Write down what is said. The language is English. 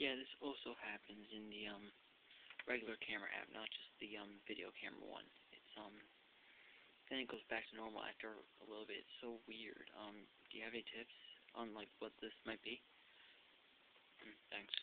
Yeah, this also happens in the regular camera app, not just the video camera one. Then it goes back to normal after a little bit. It's so weird. Do you have any tips on like what this might be? Thanks.